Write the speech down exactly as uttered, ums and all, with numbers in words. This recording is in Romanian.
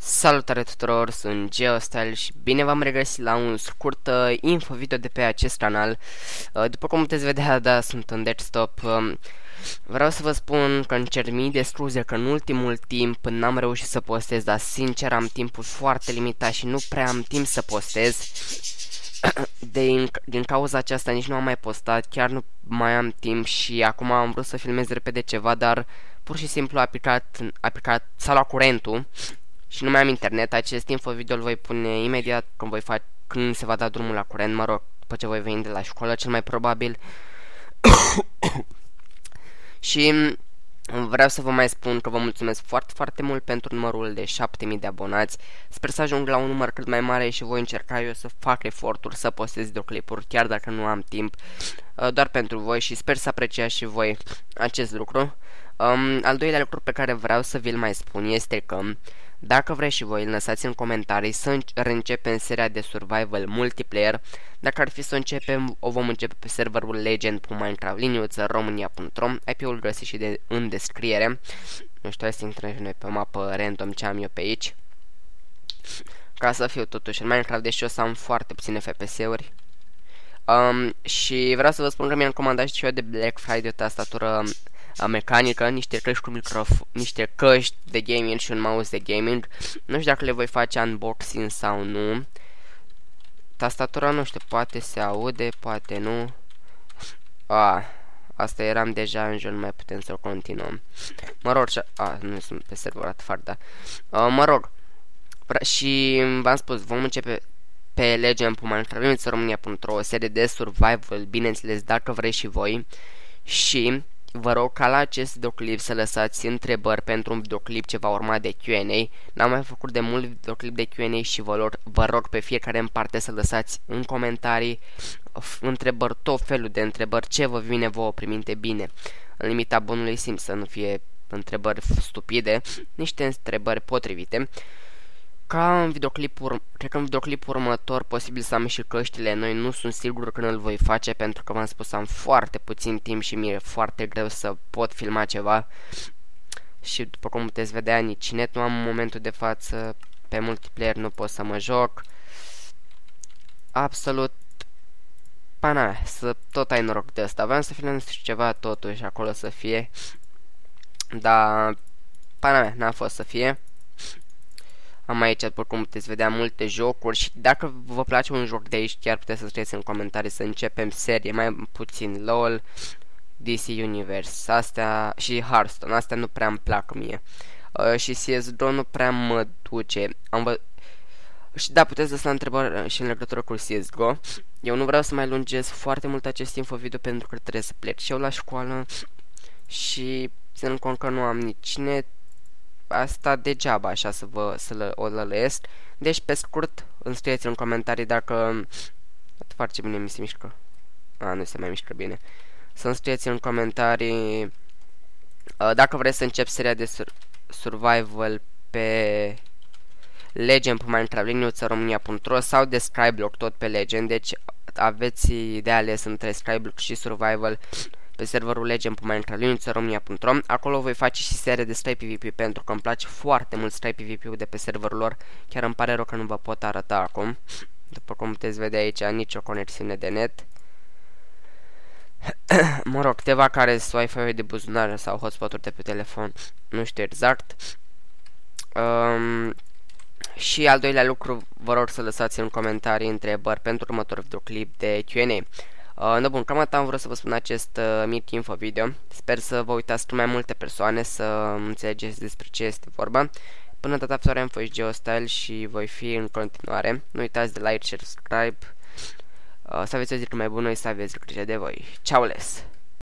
Salutare tuturor, sunt GeoStyle și bine v-am regăsit la un scurt uh, info video de pe acest canal. Uh, după cum puteți vedea, da, sunt în desktop. Uh, vreau să vă spun că îmi cer mii de scuze că în ultimul timp n-am reușit să postez, dar sincer am timpul foarte limitat și nu prea am timp să postez. De, din cauza aceasta nici nu am mai postat, chiar nu mai am timp și acum am vrut să filmez repede ceva, dar pur și simplu a picat, a picat, s-a luat curentul și nu mai am internet. Acest info video îl voi pune imediat când, voi face, când se va da drumul la curent, mă rog, după ce voi veni de la școală, cel mai probabil. Și vreau să vă mai spun că vă mulțumesc foarte, foarte mult pentru numărul de șapte mii de abonați. Sper să ajung la un număr cât mai mare și voi încerca eu să fac eforturi să postez videoclipuri, chiar dacă nu am timp, doar pentru voi, și sper să apreciați și voi acest lucru. Um, al doilea lucru pe care vreau să vi-l mai spun este că dacă vreți și voi, lăsați în comentarii să începem seria de survival multiplayer. Dacă ar fi să începem, o vom începe pe serverul legend punct minecraft liniuță românia punct ro. I P-ul găsiți și de, în descriere. Nu știu, hai să intrăm și noi pe mapă random ce am eu pe aici, ca să fiu totuși în Minecraft, deși o să am foarte puține F P S-uri. Um, și vreau să vă spun că mi-am comandat și eu de Black Friday o tastatură mecanică, niște căști cu microfon, niște căști de gaming și un mouse de gaming. Nu știu dacă le voi face unboxing sau nu. Tastatura, nu știu, poate se aude, poate nu. A, asta eram deja în jur, nu mai putem să o continuăm. Mă rog, a, nu sunt pe server afară, da. A, mă rog. Și v-am spus, vom începe pe legend punct minecraft românia punct ro, o serie de survival, bineînțeles, dacă vreți și voi. Și vă rog ca la acest videoclip să lăsați întrebări pentru un videoclip ce va urma de Q and A. N-am mai făcut de mult videoclip de Q and A și vă rog, vă rog pe fiecare în parte să lăsați în comentarii întrebări, tot felul de întrebări, ce vă vine vouă prin minte, bine, în limita bunului simț, să nu fie întrebări stupide, niște întrebări potrivite. Ca în videoclipul, cred că în videoclipul următor posibil să am și căștile noi, nu sunt sigur când îl voi face, pentru că v-am spus, am foarte puțin timp și mi-e foarte greu să pot filma ceva. Și după cum puteți vedea, nici net nu am în momentul de față, pe multiplayer nu pot să mă joc. Absolut pana, să tot ai noroc de asta. Vreau să filmez ceva totuși acolo să fie, dar pana mea, n-a fost să fie. Am aici, după cum puteți vedea, multe jocuri și dacă vă place un joc de aici, chiar puteți să scrieți în comentarii să începem serie, mai puțin LOL, D C Universe, astea și Hearthstone, astea nu prea îmi plac mie. Uh, și C S G O nu prea mă duce. Am vă... Și da, puteți lăsa întrebări și în legătură cu C S G O. Eu nu vreau să mai lungesc foarte mult acest info video pentru că trebuie să plec și eu la școală și ținând cont că nu am nici net, asta degeaba așa să vă să lă, o lălesc. Deci pe scurt îmi scrieți în comentarii dacă foarte bine mi se mișcă. A, nu se mai mișcă bine. Să-mi scrieți în comentarii uh, dacă vreți să încep seria de sur survival pe legend punct minecraft liniuță românia punct ro sau de Skyblock tot pe Legend. Deci aveți de ales între Skyblock și survival pe serverul legend punct minecraft liniuță românia punct ro. Acolo voi face și serie de Sky PvP pentru că îmi place foarte mult Sky PvP-ul de pe serverul lor. Chiar îmi pare rău că nu vă pot arăta acum. După cum puteți vedea aici, nicio conexiune de net. Mă rog, câteva care sunt Wi-Fi de buzunar sau hotspot-uri de pe telefon, nu știu exact. Um, și al doilea lucru, vă rog să lăsați în comentarii întrebări pentru următorul videoclip de Q and A. Uh, no, bun, cam atât am vrut să vă spun acest uh, mic info video. Sper să vă uitați cu mai multe persoane să înțelegeți despre ce este vorba. Până data viitoare am fost GeoStyle și voi fi în continuare. Nu uitați de like, share, subscribe. Uh, să aveți o zi mai bună și să aveți grijă de voi. Ciao les!